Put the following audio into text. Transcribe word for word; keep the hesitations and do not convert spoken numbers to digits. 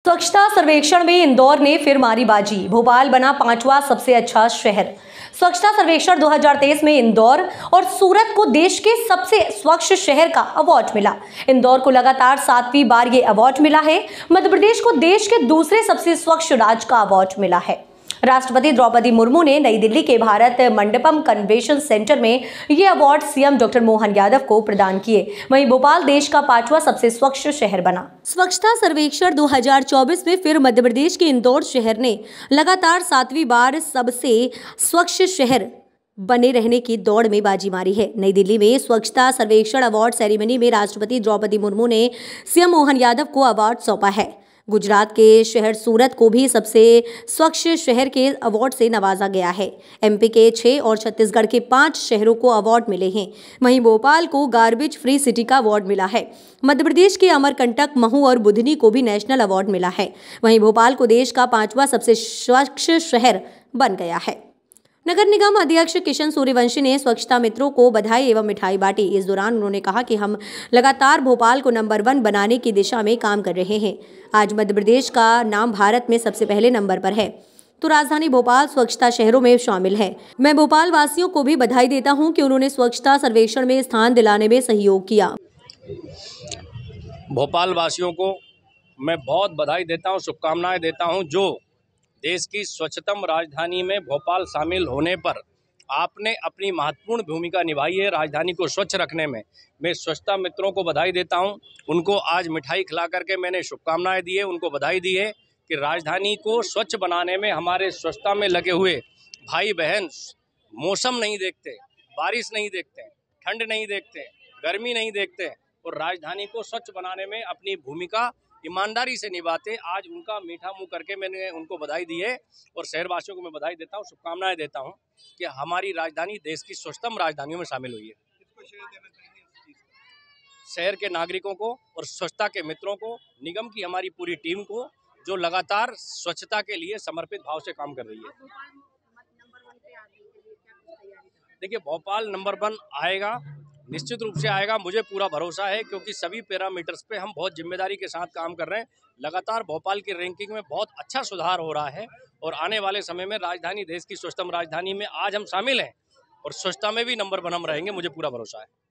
स्वच्छता सर्वेक्षण में इंदौर ने फिर मारी बाजी, भोपाल बना पांचवा सबसे अच्छा शहर। स्वच्छता सर्वेक्षण दो हज़ार तेईस में इंदौर और सूरत को देश के सबसे स्वच्छ शहर का अवार्ड मिला। इंदौर को लगातार सातवीं बार ये अवार्ड मिला है। मध्य प्रदेश को देश के दूसरे सबसे स्वच्छ राज्य का अवार्ड मिला है। राष्ट्रपति द्रौपदी मुर्मू ने नई दिल्ली के भारत मंडपम कन्वेंशन सेंटर में ये award CM doctor Mohan Yadav को प्रदान किए। वहीं भोपाल देश का पांचवा सबसे स्वच्छ शहर बना। स्वच्छता सर्वेक्षण दो हज़ार चौबीस में फिर मध्य प्रदेश के इंदौर शहर ने लगातार सातवीं बार सबसे स्वच्छ शहर बने रहने की दौड़ में बाजी मारी है। नई दिल्ली में स्वच्छता सर्वेक्षण अवार्ड सेरेमनी में राष्ट्रपति द्रौपदी मुर्मू ने सीएम मोहन यादव को अवार्ड सौंपा है। गुजरात के शहर सूरत को भी सबसे स्वच्छ शहर के अवार्ड से नवाजा गया है। एमपी के छह और छत्तीसगढ़ के पांच शहरों को अवार्ड मिले हैं। वहीं भोपाल को गार्बेज फ्री सिटी का अवार्ड मिला है। मध्य प्रदेश के अमरकंटक, महू और बुधनी को भी नेशनल अवार्ड मिला है। वहीं भोपाल को देश का पांचवा सबसे स्वच्छ शहर बन गया है। नगर निगम अध्यक्ष किशन सूर्यवंशी ने स्वच्छता मित्रों को बधाई एवं मिठाई बांटी। इस दौरान उन्होंने कहा कि हम लगातार भोपाल को नंबर वन बनाने की दिशा में काम कर रहे हैं। आज मध्य प्रदेश का नाम भारत में सबसे पहले नंबर पर है, तो राजधानी भोपाल स्वच्छता शहरों में शामिल है। मैं भोपाल वासियों को भी बधाई देता हूं कि उन्होंने स्वच्छता सर्वेक्षण में स्थान दिलाने में सहयोग किया। भोपाल वासियों को मैं बहुत बधाई देता हूं, शुभकामनाएं देता हूं। जो देश की स्वच्छतम राजधानी में भोपाल शामिल होने पर आपने अपनी महत्वपूर्ण भूमिका निभाई है राजधानी को स्वच्छ रखने में। मैं स्वच्छता मित्रों को बधाई देता हूं। उनको आज मिठाई खिला करके मैंने शुभकामनाएं दी है, उनको बधाई दी है कि राजधानी को स्वच्छ बनाने में हमारे स्वच्छता में लगे हुए भाई बहन मौसम नहीं देखते, बारिश नहीं देखते, ठंड नहीं देखते, गर्मी नहीं देखते और राजधानी को स्वच्छ बनाने में अपनी भूमिका ईमानदारी से निभाते। आज उनका मीठा मुंह करके मैंने उनको बधाई दी है और शहरवासियों को मैं बधाई देता हूं, शुभकामनाएं देता हूं कि हमारी राजधानी देश की स्वच्छतम राजधानियों में शामिल हुई है। शहर के नागरिकों को और स्वच्छता के मित्रों को, निगम की हमारी पूरी टीम को जो लगातार स्वच्छता के लिए समर्पित भाव से काम कर रही है। देखिए, भोपाल नंबर वन आएगा, निश्चित रूप से आएगा, मुझे पूरा भरोसा है क्योंकि सभी पैरामीटर्स पे हम बहुत जिम्मेदारी के साथ काम कर रहे हैं। लगातार भोपाल की रैंकिंग में बहुत अच्छा सुधार हो रहा है और आने वाले समय में राजधानी देश की स्वच्छतम राजधानी में आज हम शामिल हैं और स्वच्छता में भी नंबर वन हम रहेंगे, मुझे पूरा भरोसा है।